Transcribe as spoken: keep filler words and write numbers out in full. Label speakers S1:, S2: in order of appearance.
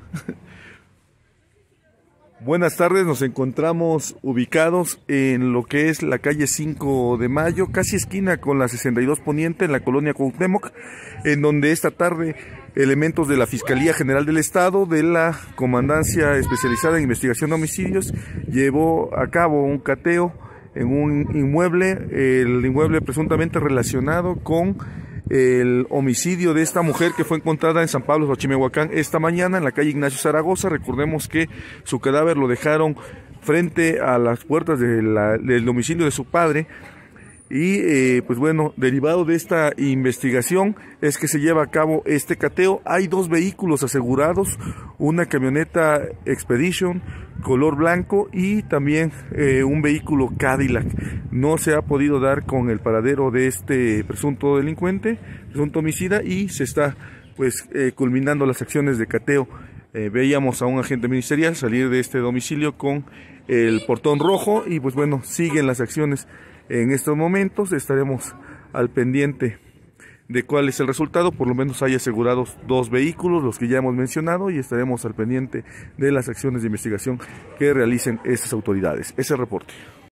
S1: Buenas tardes, nos encontramos ubicados en lo que es la calle cinco de mayo, casi esquina con la sesenta y dos Poniente, en la colonia Cuauhtémoc, en donde esta tarde elementos de la Fiscalía General del Estado, de la Comandancia Especializada en Investigación de Homicidios, llevó a cabo un cateo en un inmueble, el inmueble presuntamente relacionado con el homicidio de esta mujer que fue encontrada en San Pablo, Xochimehuacán, esta mañana en la calle Ignacio Zaragoza. Recordemos que su cadáver lo dejaron frente a las puertas de la, del domicilio de su padre. Y eh, pues bueno, derivado de esta investigación es que se lleva a cabo este cateo. Hay dos vehículos asegurados, una camioneta Expedition color blanco y también eh, un vehículo Cadillac. No se ha podido dar con el paradero de este presunto delincuente, presunto homicida, y se está pues eh, culminando las acciones de cateo. Eh, veíamos a un agente ministerial salir de este domicilio con el portón rojo y pues bueno, siguen las acciones. En estos momentos estaremos al pendiente de cuál es el resultado. Por lo menos hay asegurados dos vehículos, los que ya hemos mencionado, y estaremos al pendiente de las acciones de investigación que realicen estas autoridades. Ese reporte.